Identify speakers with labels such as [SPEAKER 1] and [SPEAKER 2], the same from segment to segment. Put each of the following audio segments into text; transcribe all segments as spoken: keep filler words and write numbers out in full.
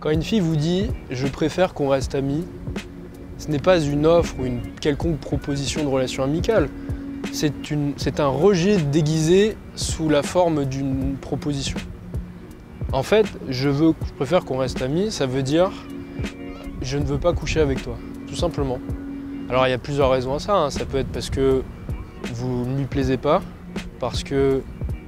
[SPEAKER 1] Quand une fille vous dit « je préfère qu'on reste amis », ce n'est pas une offre ou une quelconque proposition de relation amicale. C'est un rejet déguisé sous la forme d'une proposition. En fait, je, veux, je préfère qu'on reste amis, ça veut dire « je ne veux pas coucher avec toi », tout simplement. Alors il y a plusieurs raisons à ça, hein. Ça peut être parce que vous ne lui plaisez pas, parce qu'elle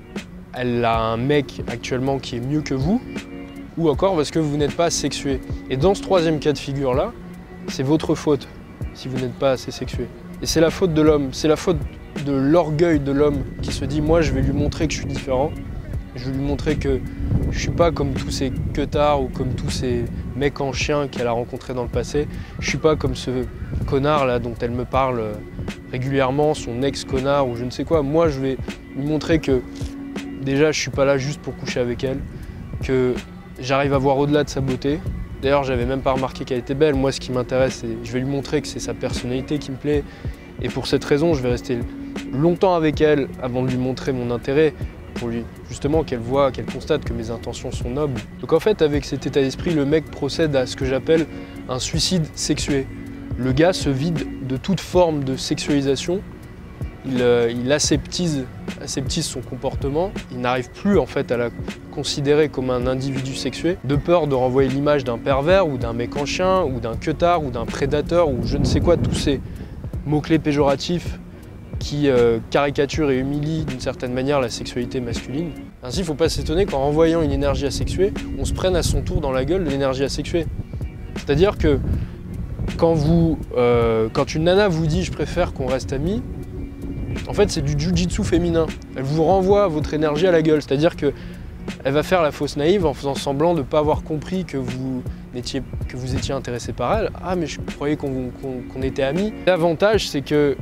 [SPEAKER 1] a un mec actuellement qui est mieux que vous, ou encore parce que vous n'êtes pas sexué. Et dans ce troisième cas de figure-là, c'est votre faute si vous n'êtes pas assez sexué. Et c'est la faute de l'homme, c'est la faute de l'orgueil de l'homme qui se dit « moi je vais lui montrer que je suis différent, je vais lui montrer que je suis pas comme tous ces queutards ou comme tous ces mecs en chien qu'elle a rencontrés dans le passé, je suis pas comme ce connard là dont elle me parle régulièrement, son ex-connard ou je ne sais quoi. Moi je vais lui montrer que déjà je suis pas là juste pour coucher avec elle, que j'arrive à voir au-delà de sa beauté. D'ailleurs, j'avais même pas remarqué qu'elle était belle. Moi, ce qui m'intéresse, c'est je vais lui montrer que c'est sa personnalité qui me plaît. Et pour cette raison, je vais rester longtemps avec elle avant de lui montrer mon intérêt, pour lui justement qu'elle voit, qu'elle constate que mes intentions sont nobles. Donc en fait, avec cet état d'esprit, le mec procède à ce que j'appelle un suicide sexué. Le gars se vide de toute forme de sexualisation. Il, euh, il aseptise, aseptise son comportement, il n'arrive plus en fait à la considérer comme un individu sexué, de peur de renvoyer l'image d'un pervers ou d'un mec en chien ou d'un queutard ou d'un prédateur ou je ne sais quoi, tous ces mots-clés péjoratifs qui euh, caricaturent et humilient d'une certaine manière la sexualité masculine. Ainsi, il ne faut pas s'étonner qu'en renvoyant une énergie asexuée, on se prenne à son tour dans la gueule de l'énergie asexuée. C'est-à-dire que quand, vous, euh, quand une nana vous dit « je préfère qu'on reste amis », en fait, c'est du jiu-jitsu féminin. Elle vous renvoie votre énergie à la gueule. C'est-à-dire qu'elle va faire la fausse naïve en faisant semblant de ne pas avoir compris que vous, étiez, que vous étiez intéressé par elle. Ah, mais je croyais qu'on qu'on, qu'on était amis. L'avantage, c'est que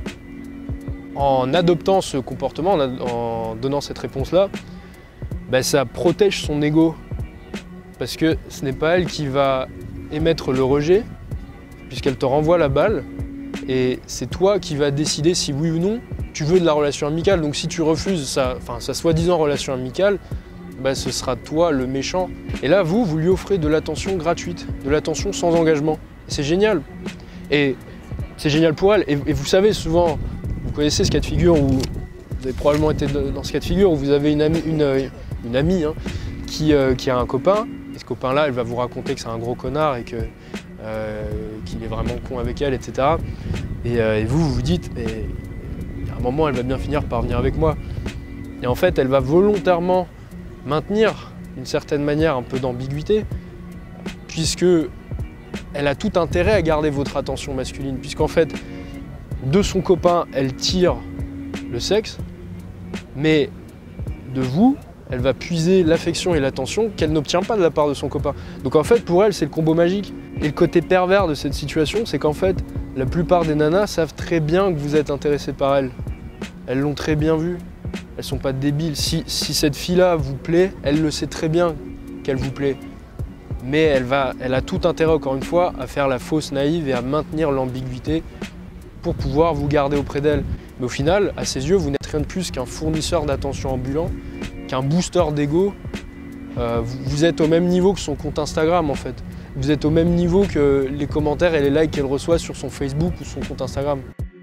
[SPEAKER 1] en adoptant ce comportement, en, en donnant cette réponse-là, bah, ça protège son ego. Parce que ce n'est pas elle qui va émettre le rejet, puisqu'elle te renvoie la balle. Et c'est toi qui vas décider si oui ou non tu veux de la relation amicale. Donc si tu refuses sa, enfin, sa soi-disant relation amicale, bah, ce sera toi le méchant. Et là, vous, vous lui offrez de l'attention gratuite, de l'attention sans engagement. C'est génial. Et c'est génial pour elle. Et, et vous savez, souvent, vous connaissez ce cas de figure où vous avez probablement été dans ce cas de figure où vous avez une amie, une, une amie hein, qui, euh, qui a un copain. Et ce copain-là, elle va vous raconter que c'est un gros connard et que Euh, qu'il est vraiment con avec elle, et cetera. Et, euh, et vous, vous vous dites, mais à un moment, elle va bien finir par venir avec moi. Et en fait, elle va volontairement maintenir, d'une certaine manière, un peu d'ambiguïté, puisque elle a tout intérêt à garder votre attention masculine, puisqu'en fait, de son copain, elle tire le sexe, mais de vous, elle va puiser l'affection et l'attention qu'elle n'obtient pas de la part de son copain. Donc en fait, pour elle, c'est le combo magique. Et le côté pervers de cette situation, c'est qu'en fait, la plupart des nanas savent très bien que vous êtes intéressé par elles. Elles l'ont très bien vu. Elles sont pas débiles. Si, si cette fille-là vous plaît, elle le sait très bien qu'elle vous plaît. Mais elle, va, elle a tout intérêt, encore une fois, à faire la fausse naïve et à maintenir l'ambiguïté pour pouvoir vous garder auprès d'elle. Mais au final, à ses yeux, vous n'êtes rien de plus qu'un fournisseur d'attention ambulant, qu'un booster d'ego. Euh, vous, vous êtes au même niveau que son compte Instagram, en fait. Vous êtes au même niveau que les commentaires et les likes qu'elle reçoit sur son Facebook ou son compte Instagram.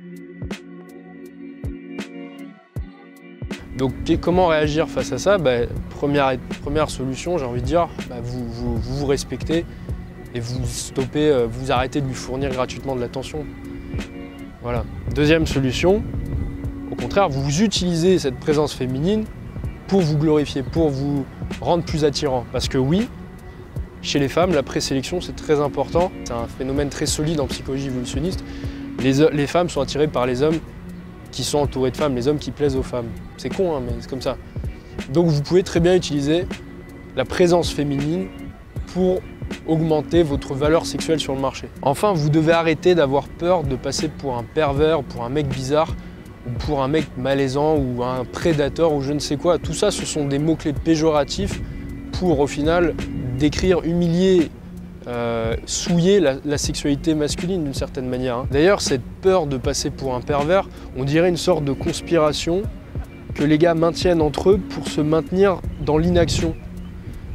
[SPEAKER 1] Donc comment réagir face à ça? Bah, première, première solution, j'ai envie de dire, bah, vous, vous, vous vous respectez et vous stoppez, euh, vous arrêtez de lui fournir gratuitement de l'attention. Voilà. Deuxième solution, au contraire, vous utilisez cette présence féminine pour vous glorifier, pour vous rendre plus attirant. Parce que oui, chez les femmes, la présélection, c'est très important. C'est un phénomène très solide en psychologie évolutionniste. Les, les femmes sont attirées par les hommes qui sont entourés de femmes, les hommes qui plaisent aux femmes. C'est con, hein, mais c'est comme ça. Donc vous pouvez très bien utiliser la présence féminine pour augmenter votre valeur sexuelle sur le marché. Enfin, vous devez arrêter d'avoir peur de passer pour un pervers, pour un mec bizarre, ou pour un mec malaisant, ou un prédateur, ou je ne sais quoi. Tout ça, ce sont des mots-clés péjoratifs pour, au final, décrire, humilier, euh, souiller la, la sexualité masculine d'une certaine manière. Hein. D'ailleurs, cette peur de passer pour un pervers, on dirait une sorte de conspiration que les gars maintiennent entre eux pour se maintenir dans l'inaction.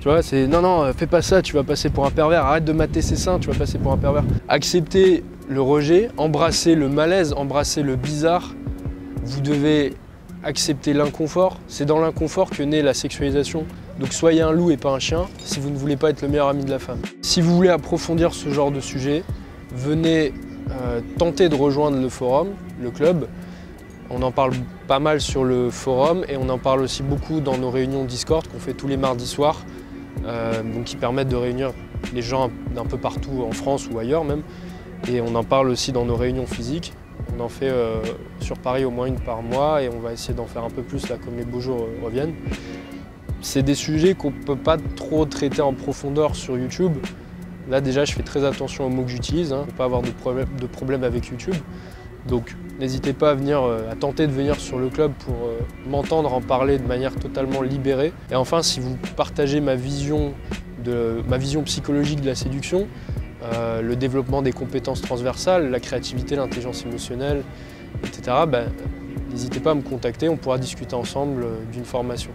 [SPEAKER 1] Tu vois, c'est non, non, fais pas ça, tu vas passer pour un pervers, arrête de mater ses seins, tu vas passer pour un pervers. Accepter le rejet, embrasser le malaise, embrasser le bizarre. Vous devez accepter l'inconfort. C'est dans l'inconfort que naît la sexualisation. Donc soyez un loup et pas un chien si vous ne voulez pas être le meilleur ami de la femme. Si vous voulez approfondir ce genre de sujet, venez euh, tenter de rejoindre le forum, le club. On en parle pas mal sur le forum et on en parle aussi beaucoup dans nos réunions Discord qu'on fait tous les mardis soirs, euh, donc qui permettent de réunir les gens d'un peu partout en France ou ailleurs même. Et on en parle aussi dans nos réunions physiques. On en fait euh, sur Paris au moins une par mois et on va essayer d'en faire un peu plus là comme les beaux jours euh, reviennent. C'est des sujets qu'on ne peut pas trop traiter en profondeur sur YouTube. Là déjà je fais très attention aux mots que j'utilise, hein, pour ne pas avoir de problème, de problème avec YouTube. Donc n'hésitez pas à, venir, euh, à tenter de venir sur le club pour euh, m'entendre en parler de manière totalement libérée. Et enfin si vous partagez ma vision, de, ma vision psychologique de la séduction, Euh, le développement des compétences transversales, la créativité, l'intelligence émotionnelle, et cetera, ben, n'hésitez pas à me contacter, on pourra discuter ensemble euh, d'une formation.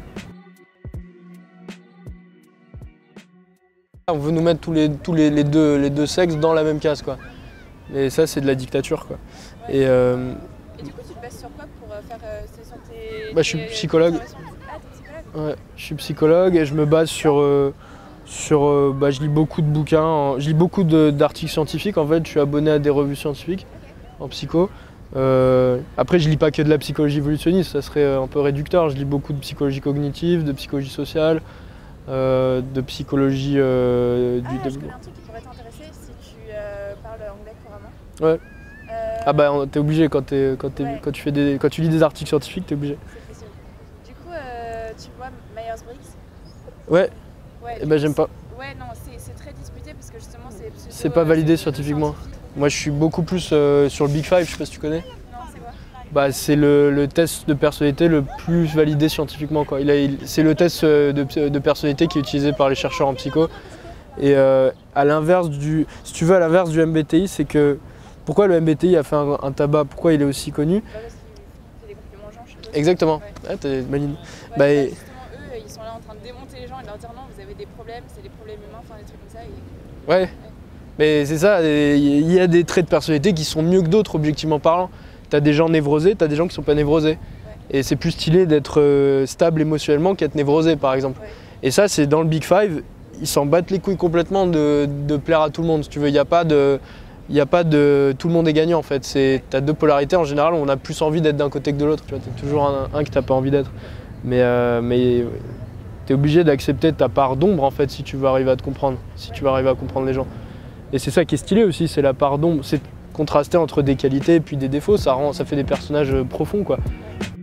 [SPEAKER 1] On veut nous mettre tous les, tous les, les, deux, les deux sexes dans la même case, quoi. Et ça, c'est de la dictature, quoi.
[SPEAKER 2] Ouais.
[SPEAKER 1] Et, euh,
[SPEAKER 2] Et du coup, tu te bases sur quoi pour faire euh, sur tes,
[SPEAKER 1] bah, je suis psychologue.
[SPEAKER 2] Ah, t'es psychologue.
[SPEAKER 1] Ouais, je suis psychologue et je me base sur... Euh, Sur, euh, bah, je lis beaucoup de bouquins, je lis beaucoup d'articles scientifiques. En fait, je suis abonné à des revues scientifiques en psycho. Euh, après, je lis pas que de la psychologie évolutionniste, ça serait un peu réducteur. Je lis beaucoup de psychologie cognitive, de psychologie sociale, euh, de psychologie euh, du
[SPEAKER 2] ah,
[SPEAKER 1] développement.
[SPEAKER 2] Je connais un truc qui pourrait t'intéresser si tu euh, parles anglais couramment.
[SPEAKER 1] Ouais.
[SPEAKER 2] Euh...
[SPEAKER 1] Ah bah t'es obligé quand, es, quand, es,
[SPEAKER 2] ouais.
[SPEAKER 1] quand, tu fais des, quand tu lis des articles scientifiques, t'es obligé.
[SPEAKER 2] C'est possible. Du coup, euh, tu vois Myers-Briggs?
[SPEAKER 1] Ouais.
[SPEAKER 2] Ouais,
[SPEAKER 1] et ben j'aime pas.
[SPEAKER 2] Ouais, non, c'est très disputé parce que justement c'est pseudo,
[SPEAKER 1] c'est pas validé
[SPEAKER 2] euh,
[SPEAKER 1] scientifiquement.
[SPEAKER 2] scientifique.
[SPEAKER 1] Moi je suis beaucoup plus euh, sur le Big Five, je sais pas si tu connais.
[SPEAKER 2] Non, c'est quoi?
[SPEAKER 1] Bah, c'est le, le test de personnalité le plus validé scientifiquement, quoi. Il a, il, c'est le test de, de personnalité qui est utilisé par les chercheurs en psycho. Et euh, à l'inverse du, si tu veux, à l'inverse du M B T I, c'est que pourquoi le M B T I a fait un, un tabac, pourquoi il est aussi connu?
[SPEAKER 2] Bah, parce qu'il fait des compliments aux gens, je suppose.
[SPEAKER 1] Exactement.
[SPEAKER 2] Ouais.
[SPEAKER 1] Ouais, t'es maline.
[SPEAKER 2] Ouais,
[SPEAKER 1] bah,
[SPEAKER 2] bah,
[SPEAKER 1] et...
[SPEAKER 2] justement, eux, ils sont là en train de démonter les gens et de leur dire non, vous avez des problèmes, c'est des problèmes humains, enfin des trucs comme ça. Et...
[SPEAKER 1] Ouais. ouais. Mais c'est ça, il y a des traits de personnalité qui sont mieux que d'autres, objectivement parlant. T'as des gens névrosés, t'as des gens qui sont pas névrosés. Ouais. Et c'est plus stylé d'être euh, stable émotionnellement qu'être névrosé, par exemple. Ouais. Et ça, c'est dans le Big Five, ils s'en battent les couilles complètement de, de plaire à tout le monde, si tu veux. Il n'y a pas de... Il n'y a pas de... Tout le monde est gagnant, en fait. Tu as deux polarités, en général, on a plus envie d'être d'un côté que de l'autre. Tu vois, t'es toujours un, un que t'as pas envie d'être. Mais, euh, mais t'es obligé d'accepter ta part d'ombre, en fait, si tu veux arriver à te comprendre. Si tu veux arriver à comprendre les gens. Et c'est ça qui est stylé aussi, c'est la part d'ombre. C'est contraster entre des qualités et puis des défauts. Ça rend, ça fait des personnages profonds, quoi.